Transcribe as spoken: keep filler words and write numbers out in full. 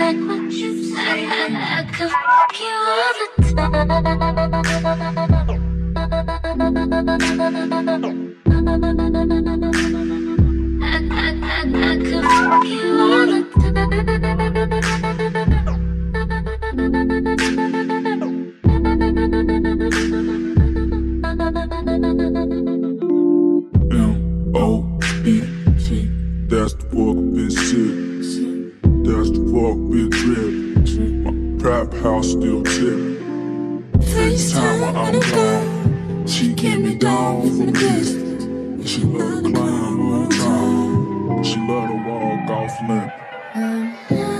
like what you say. I, I could fuck you all the time. I, I, I, I could fuck you all the M O E T, that's the fuck bitch shit. That's the fuck bitch drip. My trap house still tipping. FaceTime when I'm gone. She get me down from a distance. And she love to climb on top. She love to walk off limp.